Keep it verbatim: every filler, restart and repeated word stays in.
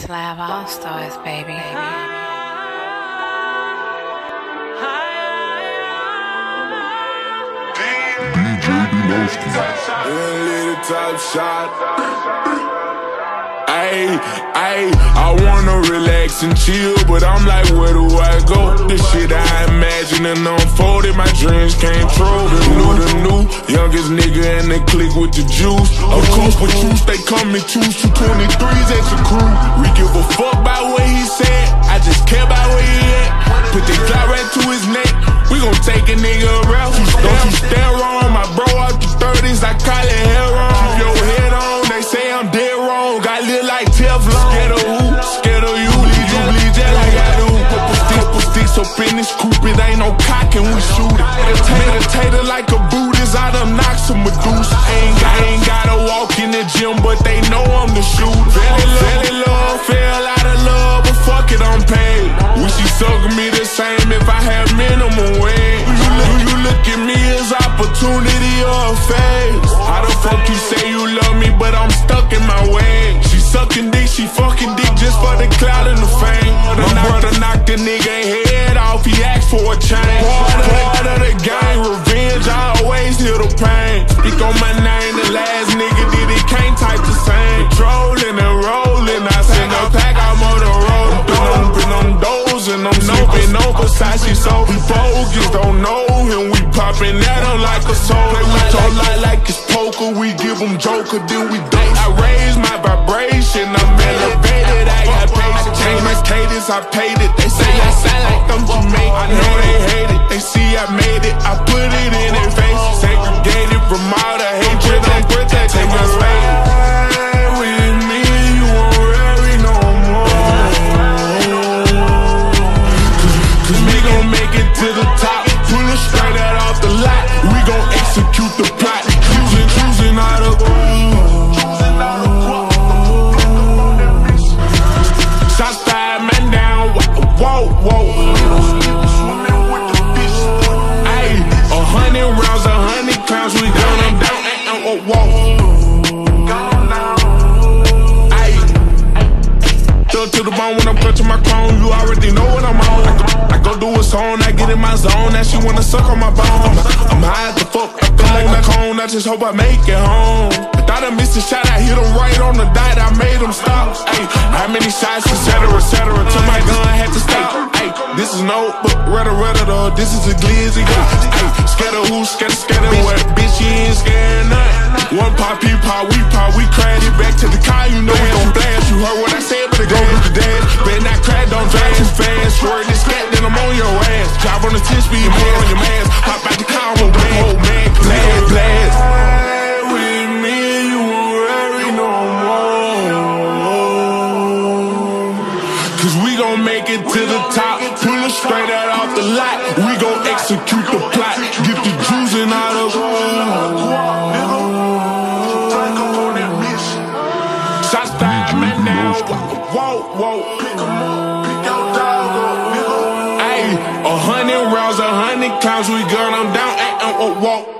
Slab All Stars, baby. D J Deloski. One little top shot. Ayy, ayy, I wanna relax and chill, but I'm like, where do I go? The shit I imagine and unfolded, my dreams came true. The new, the new, youngest nigga in the clique with the juice. Of course, with juice, they come in twos, two twenty-threes at your crew. We give a fuck about what he said, I just care about where he at. Put the clout right to his neck, we gon' take a nigga around. Don't you stare wrong, my bro out the thirties, I call it hair on. Keep your head on, they say I'm dead wrong. I live like Teflon. Scared of who? Scared of you. Bleed you, bleed just like I do. Couple sticks, couple sticks up in this coupe. It ain't no cock and we shoot it. Meditator like a Buddhist. I done knocked some Medusa. I ain't, got, I ain't gotta walk in the gym, but they know I'm the shooter. Fell in love, fell in love, fell out of love, but fuck it, I'm paid. Wish you sucked me the same if I had minimum wage. You look, you look at me as opportunity or a phase. How the fuck you say you love me, but I'm stuck in my way? She sucking dick, she fucking dick just for the clout and the fame. My brother knocked the nigga head off, he asked for a change. Part of, part of the gang, revenge, I always hear the pain. Speak on my name, the last nigga did it, can't type the same. Trolling and rolling, I send a pack, I'm on the road. Been on, been on those and I'm snooping on Versace, so we bogus, don't know him, we popping that on like a soul. Play with your life like it's poker, we give them joker, then we date. I raise my vibration, I'm elevated, I got patience. Change my cadence, I paid it. They say I sound like I'm Jamaican, I know they hate it. They see I made it, I put it in their face. Segregated from all the hatred, I'm protecting take us fade. With me, you won't worry no more. Cause we gon' make it to the top, pull it straight out off the lot. We gon' execute the plot, choosing, choosing out of shots fired, man down, whoa, whoa. Ayy, a hundred rounds, a hundred clowns, we down, I'm down, and whoa, whoa. Ayy, thug to the bone when I'm clutching my chrome, you already know what I'm on. I go, I go do a song, I get in my zone, now she wanna suck on my bone. I'm high as the fuck, I feel like a cone, I just hope I make it home. Thought I missed a shot, I hit him right on the dot, I made him stop. Ayy, how many shots, et cetera, et cetera, till my gun had to stop. Ayy, this is no, but redder, redder, though, this is a glizzy. Ayy, scared of who, scared of, scared of what, bitch, you ain't scared of nothing. One pop, he pop, we pop, we crash it back to the car, you know we gon' blast. You heard what I said, better go do the dash. Better not crash, don't drive too fast. Word this cat, then I'm on your ass. Drive on the ten speed, more on your mask. Hop out the car, I'm a old man, blast, blast. Make it to the top, pull it straight out off the lot. We gon' execute the plot, get the juicing out of shots fired, man down, whoa, whoa. Ayy, a hundred rounds, a hundred clowns, we gun them down, and whoa, whoa.